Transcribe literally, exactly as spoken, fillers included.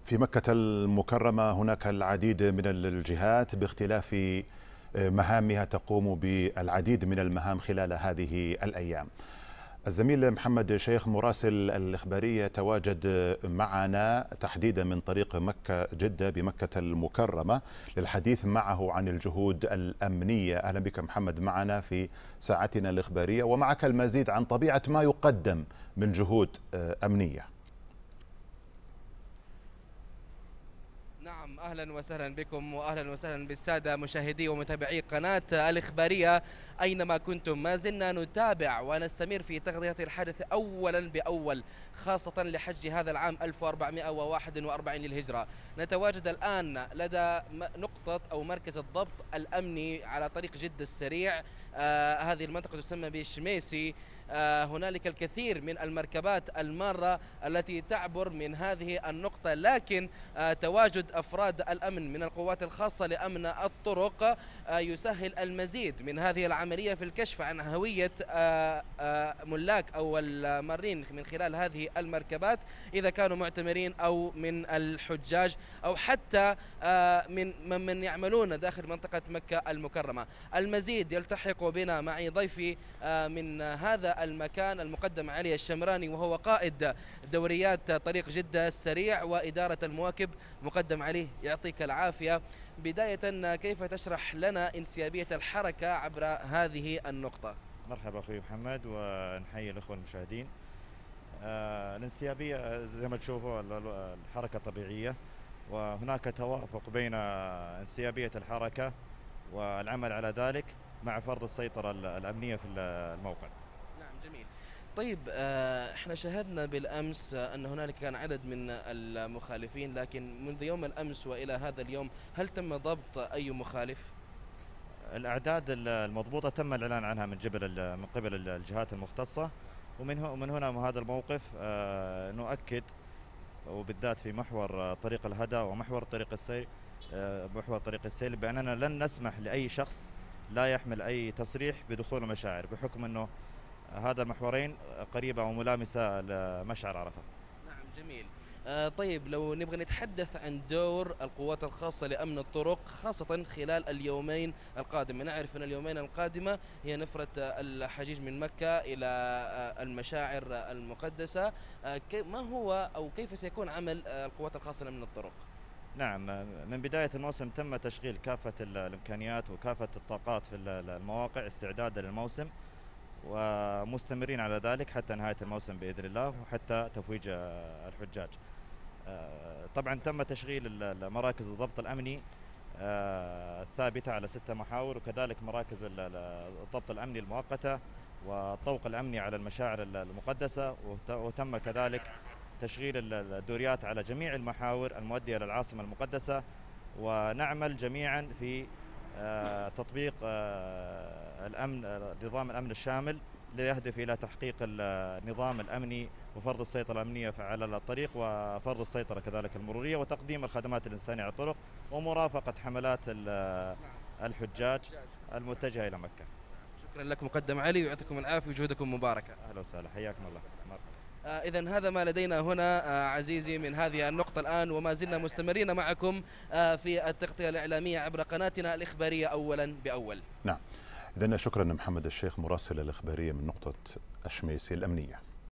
في مكة المكرمة هناك العديد من الجهات باختلاف مهامها تقوم بالعديد من المهام خلال هذه الأيام. الزميل محمد شيخ مراسل الإخبارية تواجد معنا تحديدا من طريق مكة جدة بمكة المكرمة للحديث معه عن الجهود الأمنية. أهلا بك محمد معنا في ساعتنا الإخبارية، ومعك المزيد عن طبيعة ما يقدم من جهود أمنية. نعم، أهلا وسهلا بكم وأهلا وسهلا بالسادة مشاهدي ومتابعي قناة الإخبارية أينما كنتم. ما زلنا نتابع ونستمر في تغطية الحدث أولا بأول، خاصة لحج هذا العام ألف وأربعمائة وواحد وأربعين للهجرة. نتواجد الآن لدى نقطة أو مركز الضبط الأمني على طريق جدة السريع. آه هذه المنطقة تسمى بالشميسي. آه هنالك الكثير من المركبات المارة التي تعبر من هذه النقطة، لكن آه تواجد أفراد الأمن من القوات الخاصة لأمن الطرق آه يسهل المزيد من هذه العملية في الكشف عن هوية آه آه ملاك أو المارين من خلال هذه المركبات، إذا كانوا معتمرين أو من الحجاج أو حتى آه من من يعملون داخل منطقة مكة المكرمة. المزيد يلتحق بنا معي ضيفي آه من هذا المكان المقدم علي الشمراني، وهو قائد دوريات طريق جدة السريع وإدارة المواكب. مقدم علي يعطيك العافية. بداية، كيف تشرح لنا انسيابية الحركة عبر هذه النقطة؟ مرحبا أخوي محمد، ونحيي الأخوة المشاهدين. آه الانسيابية زي ما تشوفوا الحركة طبيعية، وهناك توافق بين انسيابية الحركة والعمل على ذلك مع فرض السيطرة الأمنية في الموقع. طيب، احنا شاهدنا بالامس ان هنالك كان عدد من المخالفين، لكن منذ يوم الامس والى هذا اليوم هل تم ضبط اي مخالف؟ الاعداد المضبوطه تم الاعلان عنها من جبل من قبل الجهات المختصه، ومن ومن هنا هذا الموقف نؤكد، وبالذات في محور طريق الهدى ومحور طريق السير محور طريق السير باننا لن نسمح لاي شخص لا يحمل اي تصريح بدخول المشاعر، بحكم انه هذا المحورين قريبة وملامسة لمشعر عرفة. نعم، جميل. آه طيب، لو نبغى نتحدث عن دور القوات الخاصة لأمن الطرق خاصة خلال اليومين القادمة. نعرف أن اليومين القادمة هي نفرة الحجيج من مكة إلى آه المشاعر المقدسة. آه ما هو أو كيف سيكون عمل آه القوات الخاصة لأمن الطرق؟ نعم، من بداية الموسم تم تشغيل كافة الإمكانيات وكافة الطاقات في المواقع استعدادا للموسم، ومستمرين على ذلك حتى نهاية الموسم بإذن الله وحتى تفويج الحجاج. طبعا تم تشغيل مراكز الضبط الأمني الثابتة على ستة محاور، وكذلك مراكز الضبط الأمني المؤقتة والطوق الأمني على المشاعر المقدسة، وتم كذلك تشغيل الدوريات على جميع المحاور المؤدية للعاصمة المقدسة. ونعمل جميعا في تطبيق الأمن نظام الأمن الشامل ليهدف إلى تحقيق النظام الأمني وفرض السيطرة الأمنية على الطريق، وفرض السيطرة كذلك المرورية، وتقديم الخدمات الإنسانية على الطرق، ومرافقة حملات الحجاج المتجهة إلى مكة. شكرا لك مقدم علي، ويعطيكم العافية وجهودكم مباركة. أهلا وسهلا، حياكم الله. آه إذن هذا ما لدينا هنا آه عزيزي من هذه النقطة الآن، وما زلنا مستمرين معكم آه في التغطية الإعلامية عبر قناتنا الإخبارية أولا بأول. نعم، إذن شكرا محمد الشيخ مراسل الإخبارية من نقطة الشميسي الأمنية.